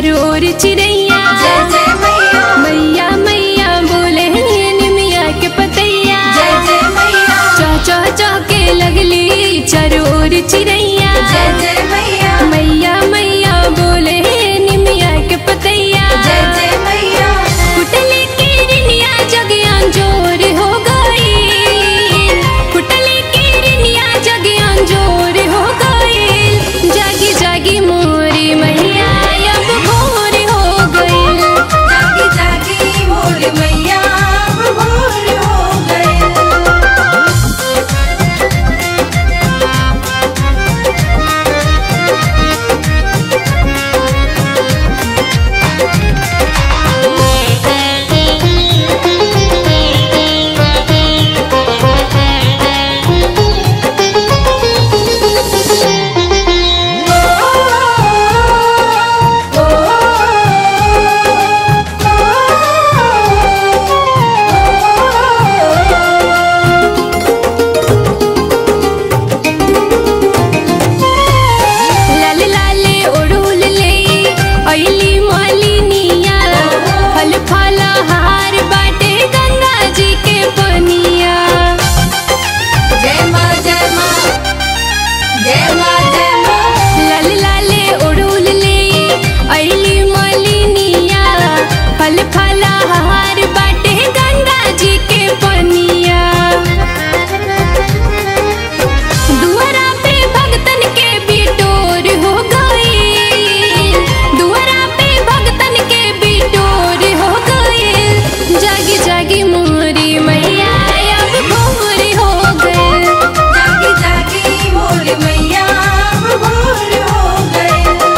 चारों ओर चिड़ैया। जय जय मैया मैया मैया बोले निमिया के पतैया। जय जय मैया चौ चौ चौके लगली चारों ओर चिड़ैया। जय जय मैया मैया मैया बोले निमिया के पतैया। जय जय मैया कुटली किरनिया जगिया जोर हो गई। कुटली किरनिया जगिया जोर हो गई। जागी जागी मोरी मैया अब भोर हो गई। जागी जागी मोर मैया अब भोर हो गए। लाल लाले ओढ़ुल ले अइली मालिनिया। फल फलहार बाटे गंगा जी के पनिया। जय माँ जय माँ जय माँ जय माँ लाल लाले ओढ़ुल ले अइली मालिनिया। फल फलहार बाटे गंगा जी के पनिया। दुआरा पे भगतन के बिटोर हो गई। दुआरा पे भगतन के बिटोर हो गई। जागी जागी मोरी मैया अब भोर हो गए। जागी जागी मोर मैया अब भोर हो गए।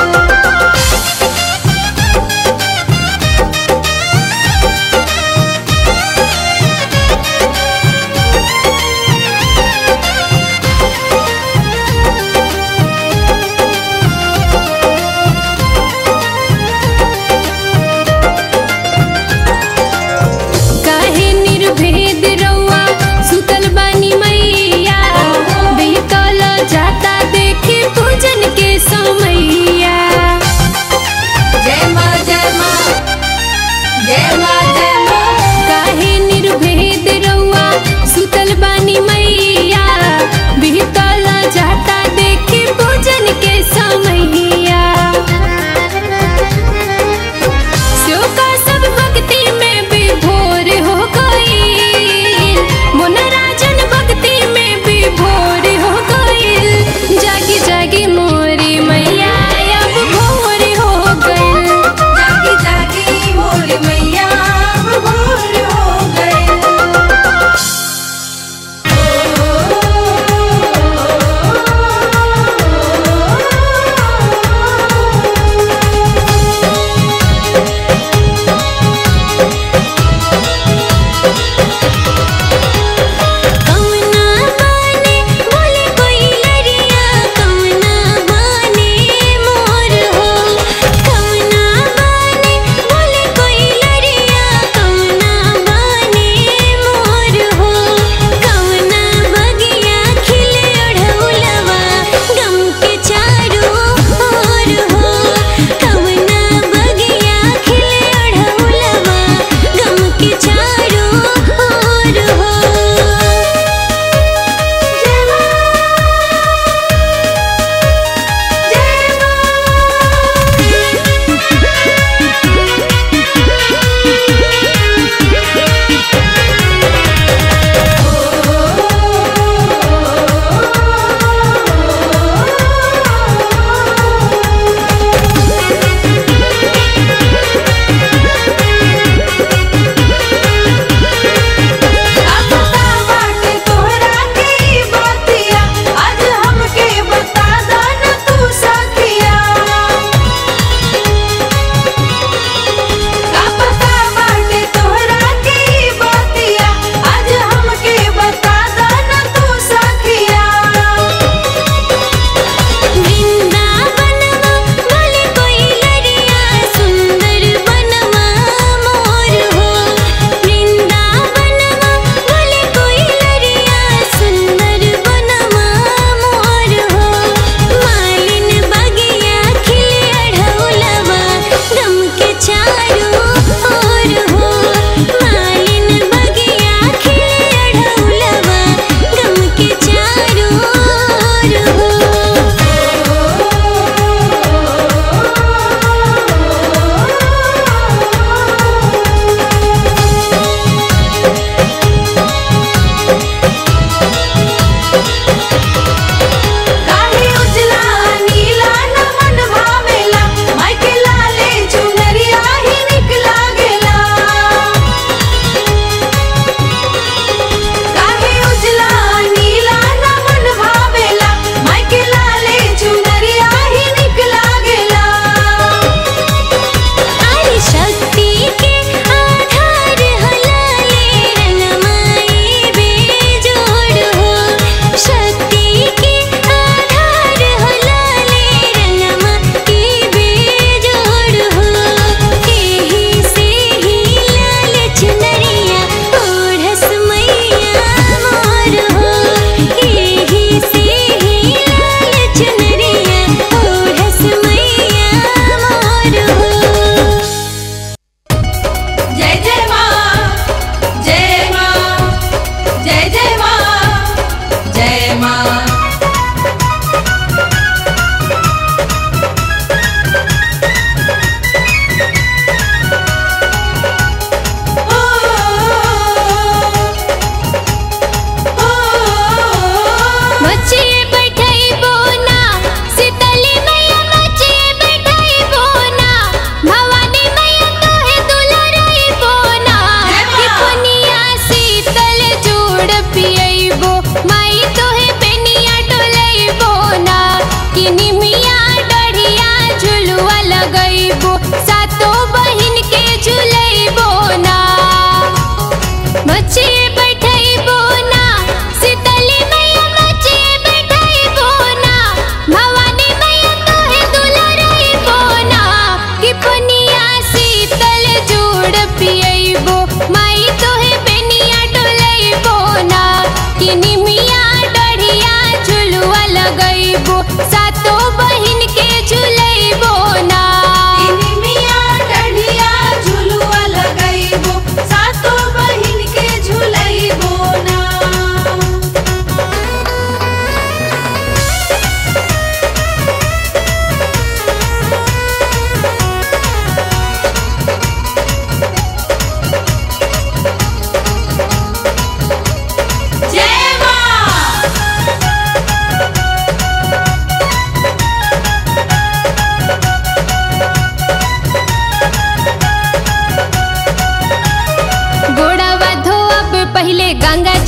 काहे निर्भेद रउआ सुतल बानी मैया। बीतल जाता देखी पूजन के समैया। जय माँ जय माँ जय माँ जय माँ काहे निर्भेद रउआ सुतल बानी मैया। बीतल जाता देखी पूजन के समैया। शोका सब भक्ति में विभोर हो गई। मोनराजन भक्ति में विभोर हो गई। जागी जागी मोरी मैया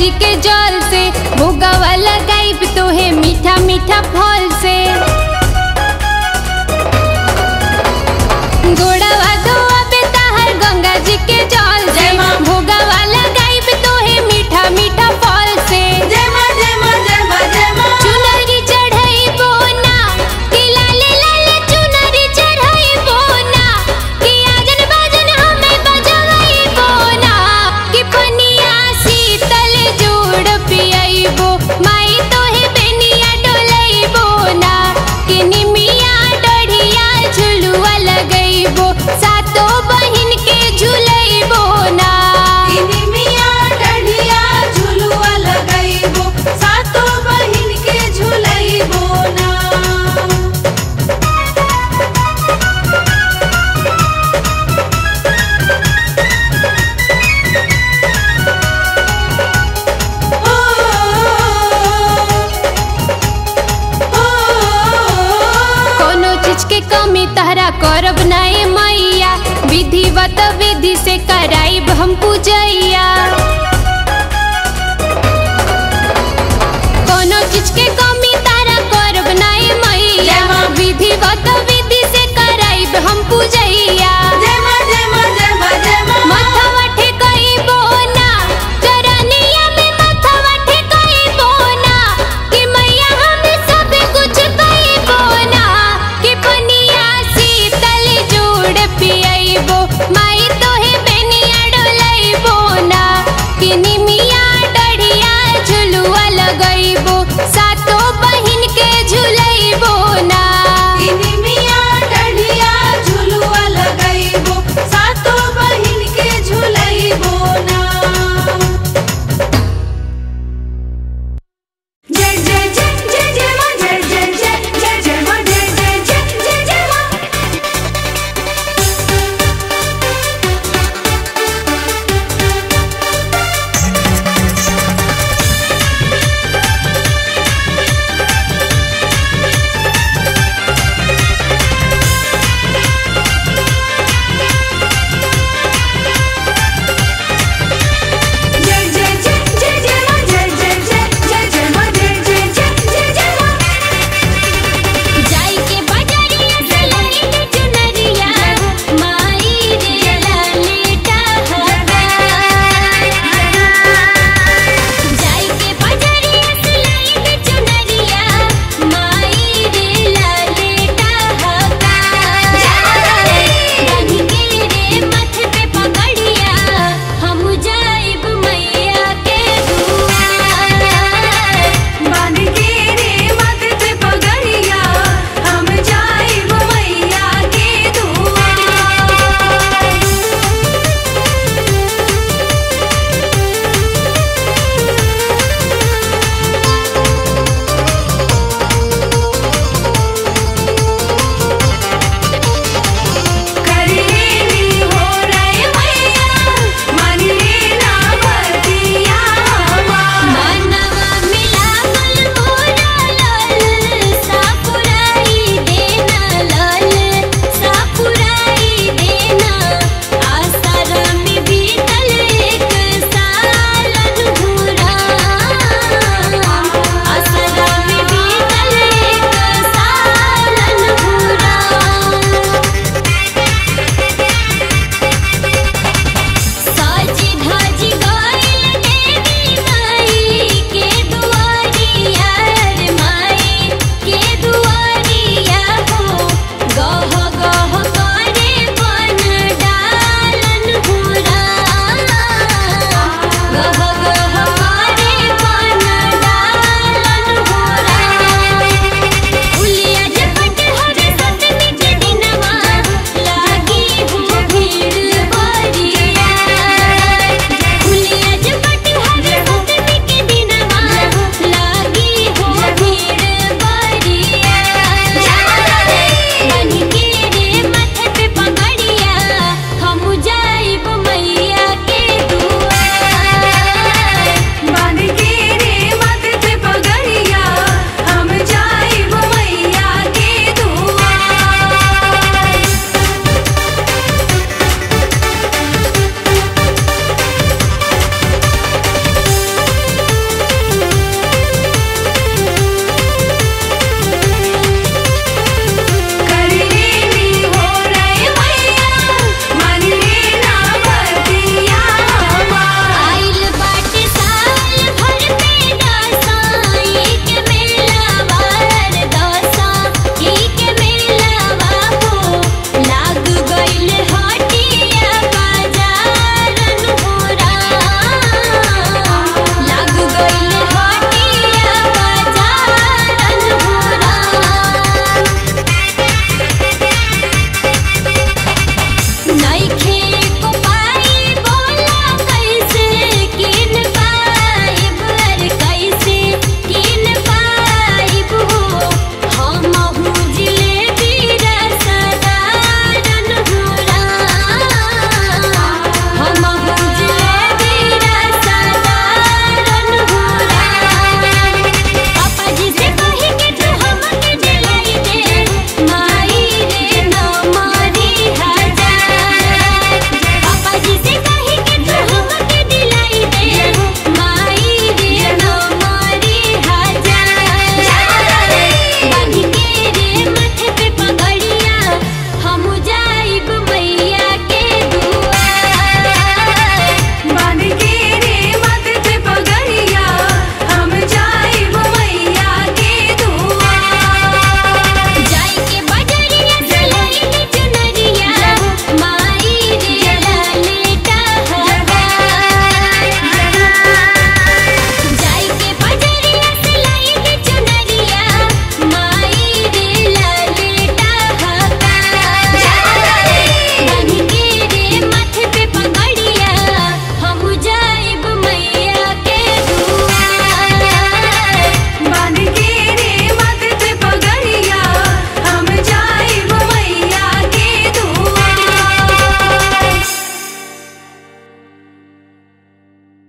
जी के जल से, भोगवा लगाइब तोहे मीठा मीठा फल से। गोड़वा धोआबे ताहर गंगा जी के जल से, भोगवा लगाइब तोहे मीठा मीठा फल से। चुनरी चढ़ाइबो ना कि लाले लाले चुनरी चढ़ाइबो ना, कि आजन बाजन हमें बजवाइबो ना, कि पनिया शीतल जोड़ पियाइबो माई तोहे बेनिया डोलाइबो ना, कि निमिया डढ़िया झुलुआ लगाइबो सातो बहिन के झुलाइबो ना। निमिया डढ़िया झुलुआ लगाइबो सातो बहिन के झुलाइबो ना। कोनो चीज के कमी तहरा करब नाए मैया, विधिवत विधि से कराइब हम पूजैया।